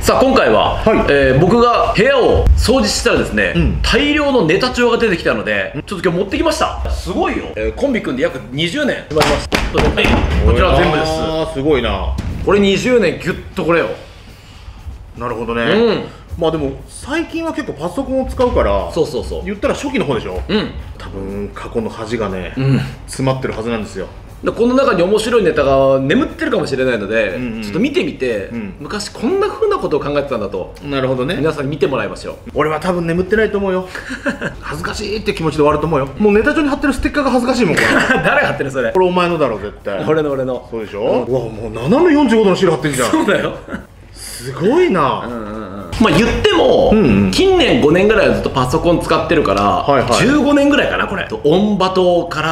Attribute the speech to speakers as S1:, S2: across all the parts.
S1: さあ今回は、僕が部屋を掃除したらですね、大量のネタ帳が出てきたので、ちょっと今日持ってきました。すごいよ、コンビ組んで約20年生まれます。こちら全部です。
S2: ああすごいな。
S1: これ20年ギュッとこれよ。
S2: なるほどね。まあでも最近は結構パソコンを使うから、
S1: そうそうそう、
S2: 言ったら初期の方でしょ。多分過去の恥がね、詰まってるはずなんですよ。
S1: この中に面白いネタが眠ってるかもしれないので、ちょっと見てみて、昔こんな風なことを考えてたんだと。なるほどね。皆さんに見てもらいましょう。
S2: 俺は多分眠ってないと思うよ。恥ずかしいって気持ちで終わると思うよ。もうネタ帳に貼ってるステッカーが恥ずかしいもん。これ
S1: 誰が貼ってるそれ。
S2: これお前のだろ絶対。
S1: 俺の。
S2: そうでしょ。うわもう斜め45度のシール貼ってんじゃん。
S1: そうだよ。
S2: すごいな。
S1: まあ言っても近年5年ぐらいはずっとパソコン使ってるから15年ぐらいかなこれ。オンバトから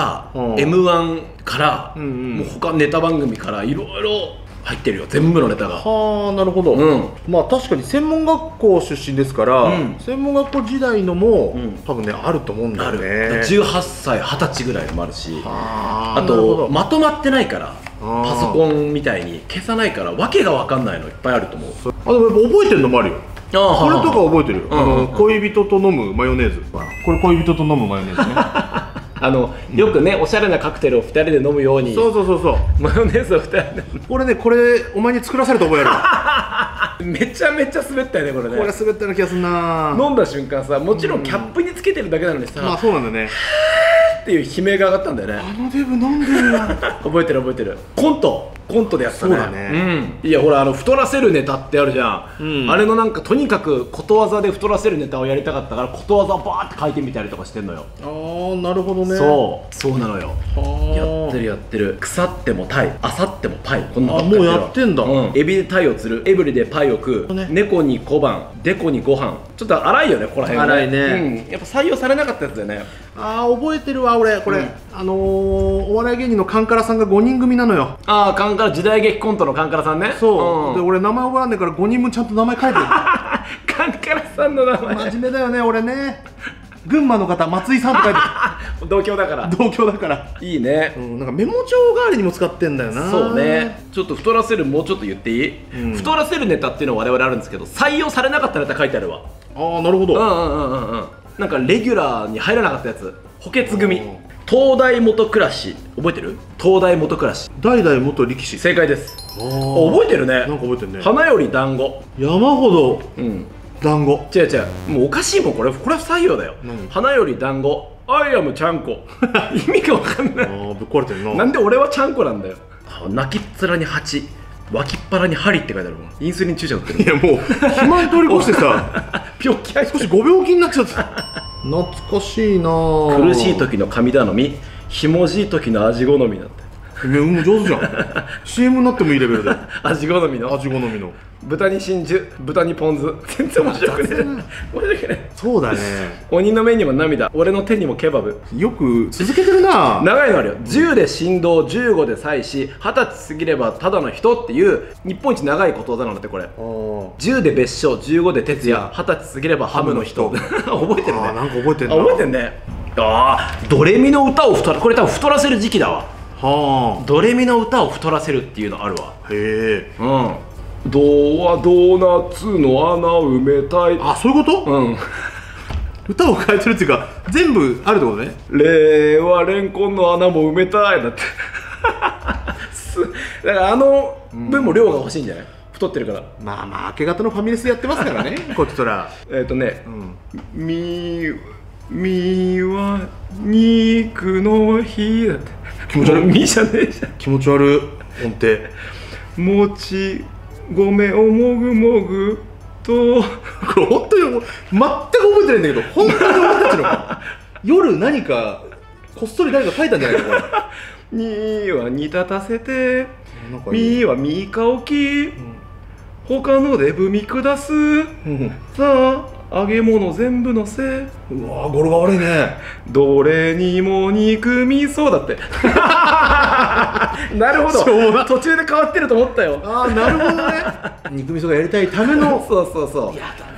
S1: M1 からもう他ネタ番組からいろいろ入ってるよ、全部のネタが。はあ、なるほど。まあ確かに専門学校出身ですから専門学校時代のも多分ねあると思うんだよね。18歳20歳ぐらいのもあるし、あとまとまってないからパソコンみたいに消さないからわけが分かんないのいっぱいあると思う。
S2: あ、でもやっぱ覚えてるのもあるよ。これとか覚えてるよ。恋人と飲むマヨネーズ。これ恋人と飲むマヨネーズね。
S1: よくねおしゃれなカクテルを2人で飲むように、そうマヨネーズを2人で。
S2: これね、これお前に作らされた覚えあ
S1: る。めちゃめちゃ滑ったよねこれね。
S2: これ滑ったような気がするな。
S1: 飲んだ瞬間さ、もちろんキャップにつけてるだけなのにさ、
S2: まあそうなんだね
S1: っていう悲鳴が上がったんだよね。
S2: あのデブ飲んでるやん。
S1: 覚えてるコントでやってたね。そうだね。いやほら太らせるネタってあるじゃん。あれのなんかとにかくことわざで太らせるネタをやりたかったからことわざをバーって書いてみたりとかしてんのよ。
S2: ああなるほどね。
S1: そうなのよ。やってる。腐ってもタイ、あさってもパイ。こんなばっか
S2: り。もうやってんだ。
S1: エビでタイを釣る、エブリでパイを食う、猫に小判、デコにご飯。ちょっと荒いよねここら辺。荒いね。やっぱ採用されなかったやつだよね。
S2: ああ覚えてるわ俺これ。お笑い芸人のカンカラさんが5人組なのよ。
S1: ああカンカラ、時代劇コントのカンカラさんね。
S2: そうで俺名前覚えらんねえから5人分ちゃんと名前書いてる。
S1: カンカラさんの名前
S2: 真面目だよね俺ね。群馬の方松井さんって書いてあ
S1: る。同郷だからいいね。
S2: なんかメモ帳代わりにも使ってんだよな。
S1: そうね。ちょっと太らせるもうちょっと言っていい？太らせるネタっていうのは我々あるんですけど採用されなかったネタ書いてあるわ。ああなるほど。なんかレギュラーに入らなかったやつ。補欠組。東大元暮らし覚えてる？東大元暮らし。
S2: 代々元力士。
S1: 正解です。覚えてるね。
S2: なんか覚えてるね。
S1: 花より団子。
S2: 山ほど団子。
S1: 違うもうおかしいもんこれは不採用だよ。花より団子。アイアムちゃんこ。意味がわかんない。
S2: ぶっ壊れてるな。
S1: なんで俺はちゃんこなんだよ。泣きっ面に蜂、脇っ腹に針って書いてあるもん。インスリン注射打ってる。
S2: いやもう肥満通り越してさ
S1: 病気
S2: 少しご病気になっちゃった。懐かしいな。
S1: 苦しい時の神頼み、ひもじい時の味好みだって。
S2: 上手じゃん。CM になってもいいレベルで。
S1: 味好みの豚に真珠、豚にポン酢。全然面白くねえ。面白くね。
S2: そうだね。
S1: 鬼の目にも涙、俺の手にもケバブ。
S2: よく続けてるな。
S1: 長いのあるよ。10で振動、15で祭祀、20歳過ぎればただの人っていう日本一長いことわざなんだってこれ。10で別所、15で徹夜、20歳過ぎればハムの人。覚えてるね。
S2: なんか覚えてるな。
S1: 覚えてるね。ドレミの歌をこれ多分太らせる時期だわ。ドレミの歌を太らせるっていうのあるわ。
S2: へえ。
S1: ドはドーナツの穴埋めたい。
S2: あ、そういうこと？歌を変えてるっていうか全部あるってことね。
S1: レはレンコンの穴も埋めたいだって。だからあの分も量が欲しいんじゃない？太ってるから。
S2: まあ明け方のファミレスでやってますからね。こっちとら
S1: みは肉の日だって。
S2: 気持ち悪い。
S1: みじゃねえじゃん。
S2: 気持ち悪い音程。
S1: もち米をもぐもぐと。
S2: これ本当に全く覚えてないんだけど本当に覚えてるのか。夜何かこっそり誰か書いたんじゃないかこれ。
S1: には煮立たせて、みはみかおき、他のでぶみ下す。さあ揚げ物全部のせ。
S2: うわ語呂が悪いね。
S1: どれにも肉味噌だって。なるほど。途中で変わってると思ったよ。
S2: ああなるほどね。肉味噌がやりたいための。
S1: そう。
S2: やだね。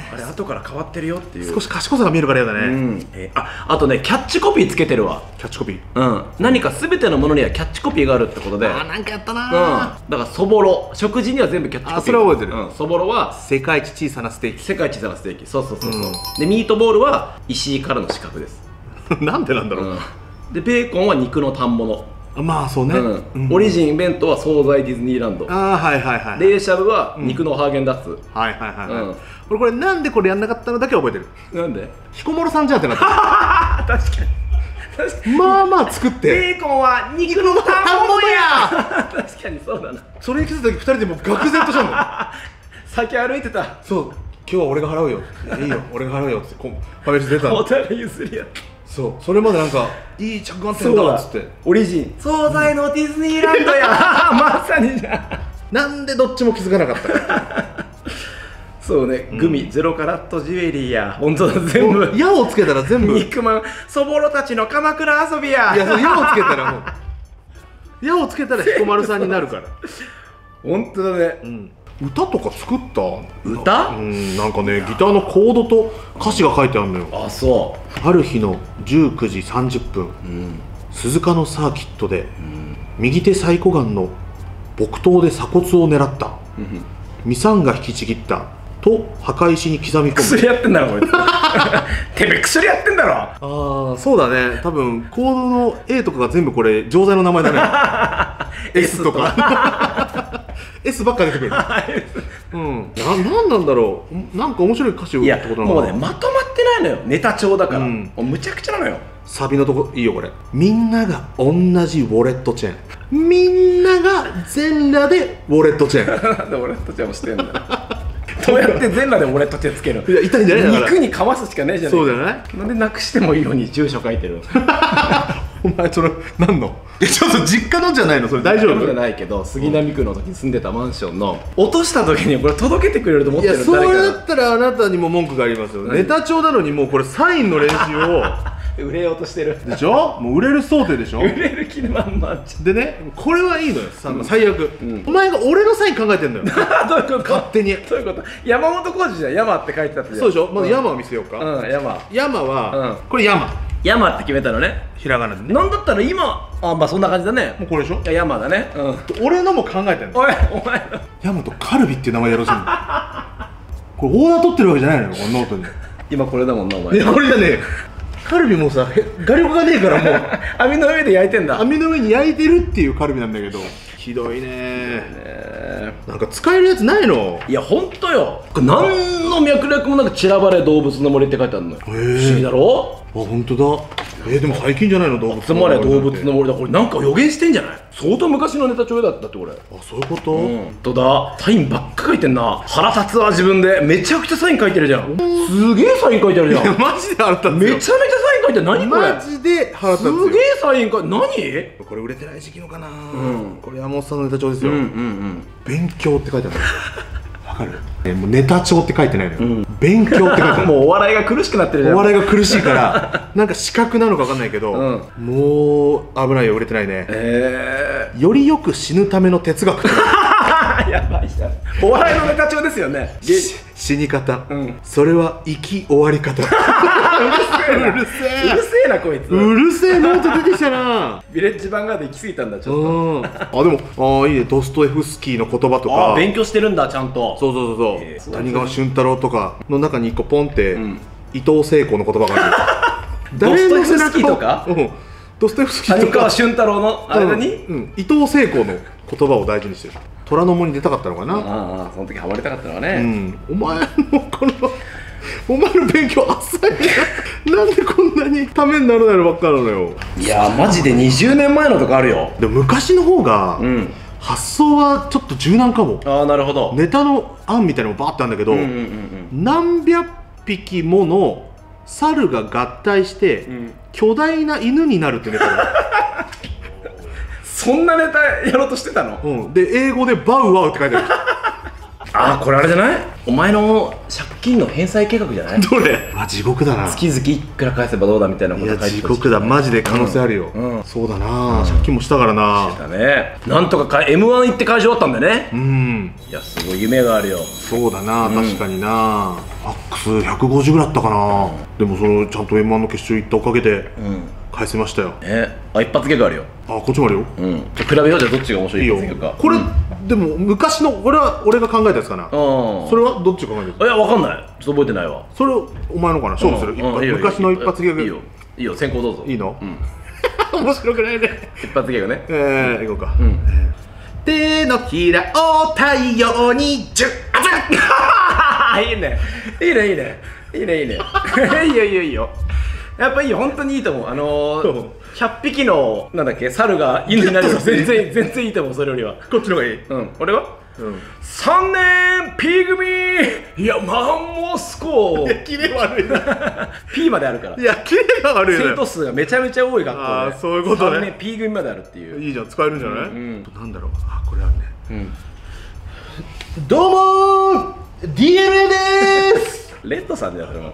S1: あれ後から変わってるよっていう。
S2: 少し賢さが見えるからやだね。
S1: あとねキャッチコピーつけてるわ。
S2: キャッチコピー。
S1: 何か全てのものにはキャッチコピーがあるってことで。
S2: なんかやったな。
S1: だからそぼろ、食事には全部キャッチコピー。
S2: それは覚えてる。
S1: そぼろは
S2: 世界一小さなステーキ。
S1: 世界一小さなステーキ。そうでミートボールは石井からの資格です。
S2: なんでなんだろう。
S1: でベーコンは肉の反物。
S2: まあそうね。
S1: オリジン弁当は惣菜ディズニーランド。冷しゃぶは肉のハーゲンダッツ。俺これなんでこれやんなかったのだけ覚えてる。なんで
S2: 彦摩呂さんじゃんってなった
S1: 確かに
S2: まあまあ作って
S1: ベーコンは肉の反物や確かにそうだな。
S2: それに気づいた時2人でもう愕然としたんだよ
S1: 先歩いてた。
S2: そう今日は俺が払うよ。いいよ俺が払うよってファミレス出た。
S1: お互い譲り合って。
S2: そうそれまでなんかいい着眼点だっつって
S1: オリジン惣菜のディズニーランドやまさにじゃん。
S2: なんでどっちも気づかなかったか
S1: そうね、グミゼロカラットジュエリーや。本当だ全部
S2: 矢をつけたら全部
S1: 肉まんそぼろたちの鎌倉遊びや。
S2: いやそう矢をつけたらもう矢をつけたら彦摩呂さんになるから
S1: 本当だね。
S2: 歌とか作った？
S1: 歌？
S2: なんかねギターのコードと歌詞が書いてあるのよ。
S1: あ、そう。
S2: ある日の19時30分、鈴鹿のサーキットで、右手サイコガンの木刀で鎖骨を狙った、ミサンが引きちぎったと墓石に刻み込む。
S1: 薬やってんだろこいつてめえ薬やってんだろ。
S2: ああそうだね。多分コードの A とかが全部これ錠剤の名前だねS とかS ばっか出てくるなんなんだろう。なんか面白い歌詞を
S1: 言
S2: ったことなのかな。
S1: もうねまとまってないのよ。ネタ帳だからもうむちゃくちゃなのよ。
S2: サビのとこいいよこれ。みんなが同じウォレットチェーン。みんなが全裸でウォレットチェーン。
S1: なんでウォレットチェーンをしてんだよどうやって全裸でウォレットチェーンつけるの。
S2: いや痛いんじゃない。
S1: 肉にかますしかないじゃない。
S2: そうじゃない。
S1: なんでなくしてもいいように住所書いてる
S2: お前それ何のちょっと実家のじゃないのそれ。大丈夫
S1: じゃないけど杉並区の時に住んでたマンションの落とした時にこれ届けてくれると思ってる。
S2: いやそうだったらあなたにも文句がありますよ。ネタ帳なのにもうこれサインの練習を
S1: 売れようとしてる
S2: でしょ。もう売れる想定でしょ。
S1: 売れる気満々
S2: でねこれはいいのよ。最悪お前が俺のサイン考えてんのよ
S1: どういうこと
S2: 勝手に。
S1: どういうこと。山本浩二じゃん。山って書いてたって。
S2: そうでしょ。まず山を見せようか。山はこれ
S1: 山って決めたのね。
S2: ひらがなでね。
S1: なんだったら今まあそんな感じだね。
S2: もうこれでしょ。
S1: 山だね。
S2: 俺のも考えてんの。
S1: お前の
S2: 山とカルビっていう名前でよろしいのこれオーダー取ってるわけじゃないのよこのノートに。
S1: 今これだもんなお前。
S2: いやこれじゃねえ。カルビもさ画力がねえからもう
S1: 網の上で焼いてんだ。
S2: 網の上に焼いてるっていうカルビなんだけどひどいね。なんか使えるやつないの。
S1: いやほんとよ。何の脈絡もなく散らばれ動物の森って書いてあるのよ。不思議だろ。
S2: あ本当だ。でも最近じゃないの動物
S1: つまり動物の森だ。これなんか予言してんじゃない。相当昔のネタ帳だったってこれ。
S2: そういうこと。
S1: 本当だ。サインばっか書いてんな。腹立つわ自分で。めちゃくちゃサイン書いてるじゃん。すげえサイン書いてあるじゃん。
S2: マジで腹立つよ。
S1: めちゃめちゃサイン書いてる。何これ。
S2: マジで腹立つよ。
S1: すげえサイン書いて。何
S2: これ売れてない時期のかな。これ山本さんのネタ帳ですよ。勉強って書いてある。わかる。もうネタ帳って書いてないのよ。勉強って書いてある。
S1: もうお笑いが苦しくなってるじゃん。
S2: お笑いが苦しいからなんか資格なのかわかんないけどもう危ないよ。売れてないね。よりよく死ぬための哲学
S1: やばいじゃん。お笑いのネタ帳ですよね。
S2: 死に方それは生き終わり方。うるせ
S1: えなこいつ。
S2: うるせえノート出てきたな。
S1: ヴィレッジヴァンガード行き過ぎたんだちょっと。
S2: でもいいね。ドストエフスキーの言葉とか
S1: 勉強してるんだちゃんと。
S2: そう谷川俊太郎とかの中に一個ポンって伊藤聖子の言葉がある。
S1: ドストエフスキーとか
S2: ドストエフスキーとか
S1: 谷川俊太郎の間に
S2: 伊藤聖子の言葉を大事にしてる。虎ノ門に出たかったのかな。
S1: その時ハマりたかったのはね。
S2: お前のこのお前の勉強浅いな。なんでこんなにためにならないのばっかなのよ。
S1: いやマジで20年前のとかあるよ。
S2: でも昔の方が発想はちょっと柔軟かも。
S1: なるほど。
S2: ネタの案みたいなのもバーってあるんだけど何百匹もの猿が合体して巨大な犬になるってネタだ。
S1: そんなネタやろうとしてたの。
S2: で英語でバウワウって書いてある。
S1: あー、これあれじゃない？お前の借金の返済計画じゃない？
S2: どれ？あ、地獄だな。
S1: 月々いくら返せばどうだみたいなこと書いてた。
S2: いや、地獄だ。マジで可能性あるよ。そうだな、借金もしたからな。
S1: だね。なんとかM1 行って会場あったんだよね。いや、すごい夢があるよ。
S2: そうだな、確かにな。マックス150ぐらいあったかな。でもそのちゃんと M1 の決勝行ったおかげで返せましたよ。
S1: あ、一発ギャグあるよ。
S2: あ、こっちもあるよ。
S1: じゃ比べよう。じゃあどっちが面白い？
S2: いいよ。これでも昔の、これは俺が考えたやつかな。それはどっちが考えたやつ？
S1: いや、わかんない。ちょっと覚えてないわ。
S2: それお前のかな。勝負する。昔の一発ギャグ。
S1: いいよ、いいよ、先行どうぞ。
S2: いいの？面白くないね。
S1: 一発ギャグね。
S2: 行こうか。手のひらを太陽にジュッあざっ
S1: いいね、いいね、いいね、いいね、いいね。いいよ、いいよ、いいよ。やっぱいいよ、本当にいいと思う。100匹のなんだっけ、猿が犬になるよ。全然いいと思う。それよりは
S2: こっちの方がいい。
S1: 俺は3年 P 組、いや、マンモスコ。
S2: キレ悪いな。
S1: P まであるから。
S2: いや、キレが悪いね。
S1: 生徒数がめちゃめちゃ多い学校で。
S2: ああ、そういうことね。
S1: 3年 P 組まであるっていう。
S2: いいじゃん、使えるんじゃない？なんだろう。あ、これあるね。
S1: どうもー、 DNA でーす。レッドさんじゃん、それも。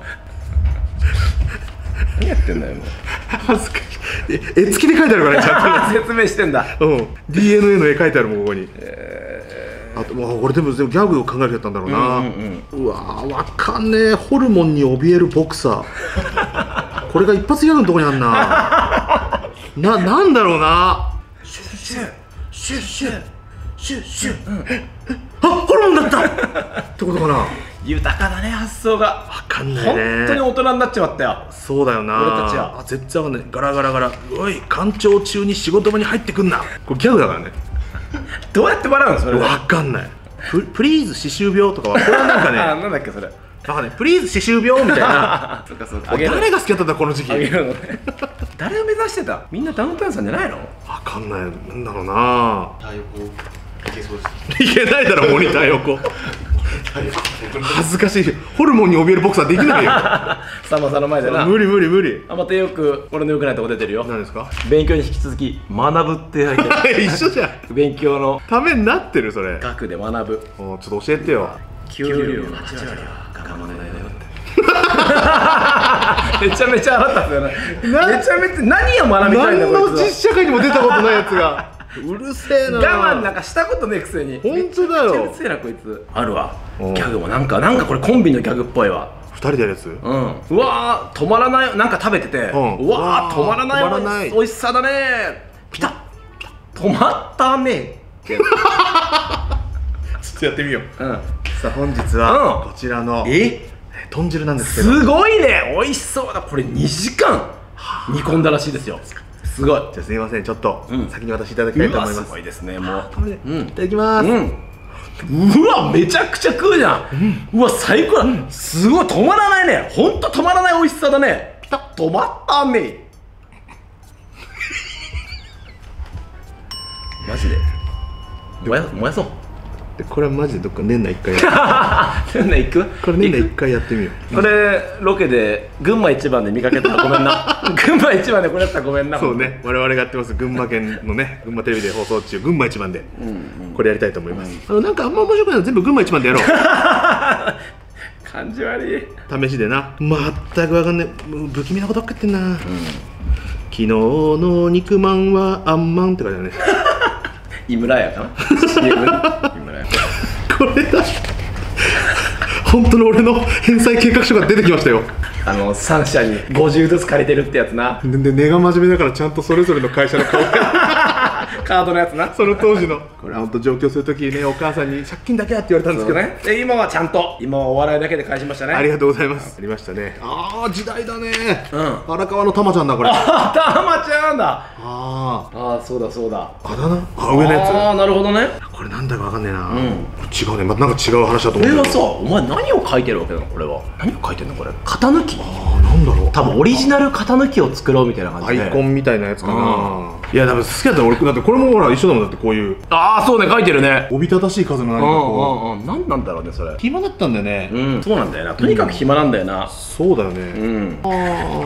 S1: 何やってんだよ、もう。
S2: 恥ずかしい。絵付きで書いてあるからね、ちゃんと。
S1: 説明してんだ。
S2: DNA の絵描いてあるもん、ここに。あと、これでもギャグを考えてやったんだろうな。うわー、わかんねえ。ホルモンに怯えるボクサー。これが一発ギャグのとこにあんな。なんだろうな。シュッシュッシュッシュッシュッシュッ。あ、ホルモンだったってことかな。
S1: 豊かだね、発想が。
S2: わかんないね。
S1: 本当に大人になっちまったよ。
S2: そうだよな。
S1: 俺たちは。
S2: あ、絶対わかんない。ガラガラガラ。おい、官庁中に仕事場に入ってくんな。これギャグだからね。
S1: どうやって笑うのそれ？
S2: わかんない。プリーズ歯周病とかは、これはなんかね。
S1: なんだっけそれ。
S2: なんかね、プリーズ歯周病みたいな。
S1: そうかそうか。
S2: 誰が好きだったんだこの時期。
S1: あげるのね。誰を目指してた？みんなダウンタウンさんじゃないの？
S2: わかんない。なんだろうな。いけそうです。いけないだろ、モニター横。恥ずかしい。ホルモンに怯えるボクサーできないよ。
S1: さんまさんの前でな。
S2: 無理無理無理。
S1: あ、またよく俺の良くないとこ出てるよ。
S2: 何ですか？
S1: 勉強に引き続き学ぶって書いてある。
S2: 一緒じゃん。勉
S1: 強の
S2: ためになってるそれ。
S1: 学で学ぶ。
S2: ちょっと教えてよ。
S1: 給料の8割は我慢ないだよって。めちゃめちゃ腹立つよね。めちゃめちゃ何を学びたいんだこいつは。
S2: 何の実社会にも出たことないやつが。うるせえな。
S1: 我慢なんかしたことねえくせに。
S2: 本当だよ。
S1: めっちゃうるせえなこいつ。あるわ。ギャグもなんかこれコンビのギャグっぽいわ。
S2: 2人でやるやつ？
S1: うわー、止まらない。なんか食べてて、うわー、止まらない。美味しさだね。ピタッ止まったね。
S2: ちょっとやってみよう。さあ本日はこちらの豚汁なんですけど。
S1: すごいね、美味しそうだ。これ2時間煮込んだらしいですよ。すごい。
S2: じゃあすみません、ちょっと先に渡していただきたいと思います。
S1: すごいですね、もう。
S2: いただきます。
S1: うわ、めちゃくちゃ食うじゃん。うわ、最高だ。すごい、止まらないね。ほんと止まらない美味しさだね。ピタッ止まったね。マジで燃やそう。
S2: これはマジでどっか年内1回やって
S1: 年内行く？
S2: これ年内1回やってみよう。
S1: これロケで群馬一番で見かけたらごめんな。群馬一番でこれやったらごめんな。
S2: そうね、我々がやってます群馬県のね、群馬テレビで放送中、群馬一番でこれやりたいと思います。なんかあんま面白くないの全部群馬一番でやろう。
S1: 感じ悪い。
S2: 試しでな。全くわかんねえ。不気味なことばっか言ってんな。昨日の肉まんはあんまんって書いてあるね。
S1: 井村屋かな。CM 井村屋。
S2: これだ。本当の俺の返済計画書が出てきましたよ。
S1: 3社に50ずつ借りてるってやつな。
S2: で根が真面目だからちゃんとそれぞれの会社の顔が
S1: カードのやつな。
S2: その当時のこれは本当上京するときね、お母さんに借金だけやって言われたんですけど
S1: ね。で今はちゃんと、今はお笑いだけで返しましたね。
S2: ありがとうございます。ありましたね。ああ時代だね。荒川のたまちゃんだこれ。
S1: あ、たまちゃんだ。
S2: ああ
S1: そうだそうだ。
S2: あだ名、上のやつ。
S1: ああなるほどね。
S2: これなんだかわかんねえな。違うね、またなんか違う話だと思う。
S1: これはさ、お前何を書いてるわけなのこれは。何を書いてんのこれ。型抜き。
S2: なんだろう。
S1: 多分オリジナル型抜きを作ろうみたいな感じで。
S2: アイコンみたいなやつかな。いや、多分好きだったら俺だってこれもほら一緒だもんだってこういう。
S1: ああそうね、書いてるね。
S2: おびただしい数の何かこ
S1: う。何なんだろうねそれ。
S2: 暇だったんだよね。
S1: そうなんだよな。とにかく暇なんだよな。
S2: そうだよね。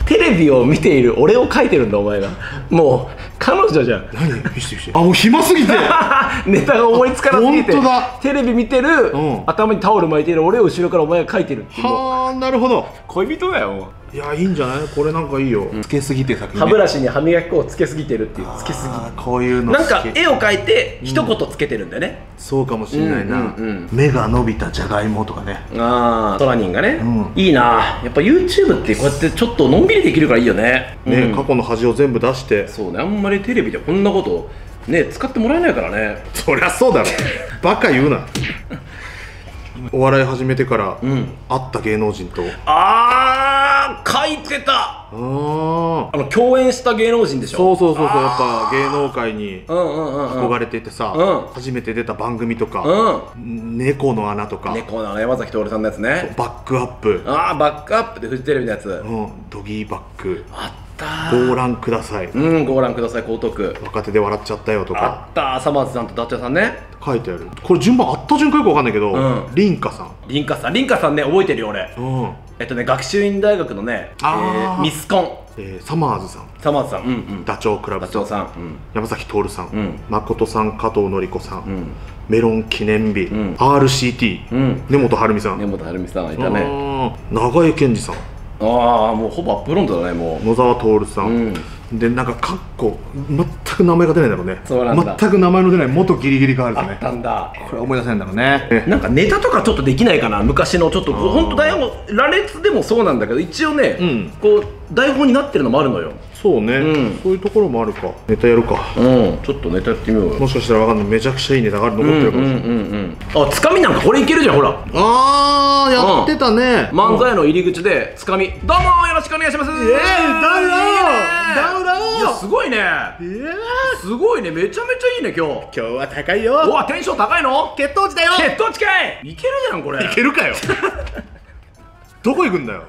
S1: テレビを見ている俺を描いてるんだお前が。もう彼女じゃん。
S2: 何見して見して。あ、もう暇すぎて
S1: ネタが思いつかなすぎて、
S2: 本当だ、
S1: テレビ見てる、頭にタオル巻いてる俺を後ろからお前が描いてるっていう。
S2: はあ、なるほど。
S1: 恋人だよも
S2: う。いや、いいんじゃないこれ、なんかいいよ。つけすぎて先に
S1: 歯ブラシに歯磨き粉をつけすぎてるっていう。つけすぎ、
S2: こういうの
S1: なんか絵を描いて一言つけてるんだよね。
S2: そうかもしれないな。目が伸びたじゃがいもとかね。
S1: ああ、トラニンがね、いいな。やっぱ YouTube ってこうやってちょっとのんびりできるからいいよね。
S2: ね、過去の恥を全部出して。
S1: そうね、あんまりテレビでこんなことね使ってもらえないからね。
S2: そりゃそうだろバカ言うなお笑い始めてから会った芸能人と、
S1: ああ、書いてた。共演した芸能人でしょ。
S2: そう、やっぱ芸能界に憧れててさ、初めて出た番組とか、猫の穴とか、
S1: 猫の穴、山崎徹さんのやつね。
S2: バックアップ、
S1: ああ、バックアップでフジテレビのやつ、
S2: ドギーバック
S1: あった。
S2: ご覧ください、
S1: ご覧ください、江東区
S2: 若手で笑っちゃったよとか
S1: あった。さまぁずさんとダッチャさんね、
S2: 書いてある。これ順番あった順かよくわかんないけど、リンカさん
S1: ね、覚えてるよ俺。学習院大学のね、ミスコン、
S2: さまぁずさん、ダチョウ倶楽部さん、山崎徹さん、誠さん、加藤紀子さん、メロン記念日、RCT、根本晴美さん、
S1: いたね。
S2: 長江健二さん、
S1: ああ、もうほぼアップロンドだね。もう
S2: 野沢徹さん、で、なんかかっこ全く名前が出ないんだろうね。全く名前の出ない元ギリギリガールズね。
S1: あったんだ。
S2: これ思い出せないんだろうね。
S1: なんかネタとかちょっとできないかな、昔の。ちょっと本当台本、羅列でもそうなんだけど、一応ね、こう台本になってるのもあるのよ。
S2: そうね、そういうところもあるか。ネタやるか。
S1: ちょっとネタやってみようよ。
S2: もしかしたらわかんない、めちゃくちゃいいネタが残ってるかもしれない。
S1: あ、つかみなんかこれいけるじゃん、ほら。
S2: あー、やってたね。
S1: 漫才の入り口でつかみ、どうもよろしくお願いします。
S2: ダウだ
S1: いや、すごいね。すごいね、めちゃめちゃいいね。今
S2: 日は高いよ。
S1: うわ、テンション高いの。
S2: 血糖値だよ。
S1: 血糖値かい。いけるじゃんこれ。
S2: いけるかよどこ行くんだよ。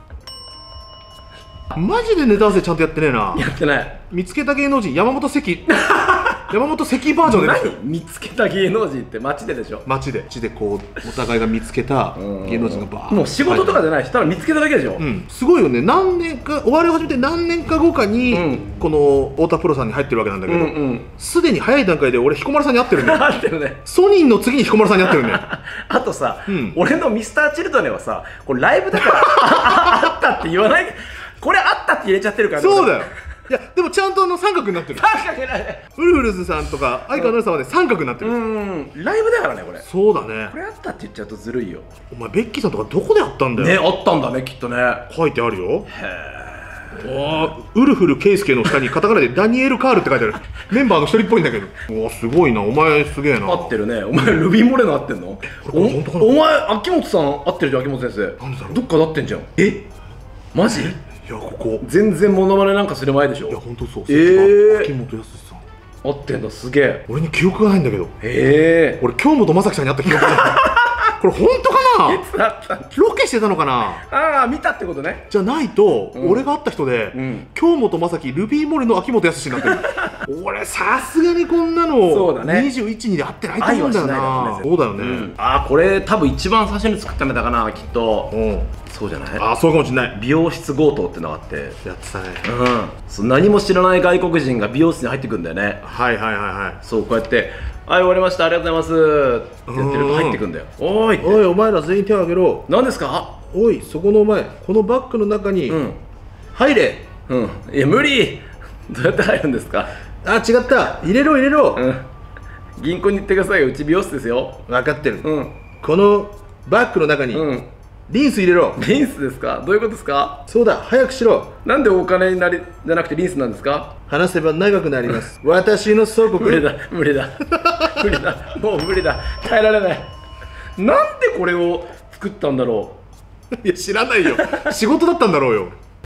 S2: マジでネタ合わせちゃんとやってねえな。
S1: やってない。
S2: 見つけた芸能人、山本関山本関バージョンで。
S1: 何見つけた芸能人って街ででしょ。
S2: 街でこうお互いが見つけた芸能人がバーッ。
S1: もう仕事とかじゃない人は見つけただけでしょ。
S2: すごいよね。何年かお笑いを始めて何年か後かにこの太田プロさんに入ってるわけなんだけど、すでに早い段階で俺彦摩呂さんに会ってるんだよ。
S1: 会ってるね。
S2: ソニーの次に彦摩呂さんに会ってるんだよ。
S1: あとさ、俺のミスターチルドレンはさ、これライブだからあったって言わない。これあったって入れちゃってるから。
S2: そうだよ。いや、でもちゃんと三角になってる。
S1: 三角だね。
S2: ウルフルズさんとか相川七瀬さんまで三角になってる。
S1: ライブだからねこれ。そうだね。これあったって言っちゃうとずるいよ。
S2: お前ベッキーさんとかどこであったんだよ。
S1: ね、あったんだねきっとね。書いてあるよ。
S2: ウルフル圭介の下にカタカナでダニエル・カールって書いてある。メンバーの一人っぽいんだけど。うわ、すごいな。お前すげえな。合ってるね。お前ルビー・モレノ合ってんの？お前秋元さん合ってるじゃん。秋元先生。なんだろう。どっかで合ってんじゃん。え？マジ？いや、ここ全然モノマネなんかする前でしょ。いや、ほんとそう。秋元康さん合ってんだ。すげえ。俺に記憶がないんだけど。俺京本政樹さんに会った記憶がない。これ本当かな。いつだった？ロケしてたのかな。ああ、見たってことね。じゃないと俺が会った人で京本政樹、ルビー・モレノ、秋元康になってる。俺さすがにこんなの21、2で会ってないと思うんだよな。そうだよね。ああ、これ多分一番最初に作ったネタかな、きっと。そうじゃない？ああ、そうかもしれない。美容室強盗ってのがあってやってたね。何も知らない外国人が美容室に入ってくるんだよね。はいはいはいはい。そう、こうやって「はい、終わりました、ありがとうございます」ってやってると入ってくんだよ。おいって、おい、お前ら全員手を挙げろ。何ですか？おい、そこのお前、このバッグの中に入れ。いや、無理。どうやって入るんですか？あ、違った、入れろ入れろ。銀行に行ってくださいよ、うち美容室ですよ。分かってる。このバッグの中にリンス入れろ。リンスですか？どういうことですか？そうだ、早くしろ。なんでお金になりじゃなくてリンスなんですか？話せば長くなります。私の倉庫。無理だ無理だ無理だ、もう無理だ、耐えられない。なんでこれを作ったんだろう。いや、知らないよ。仕事だったんだろうよ。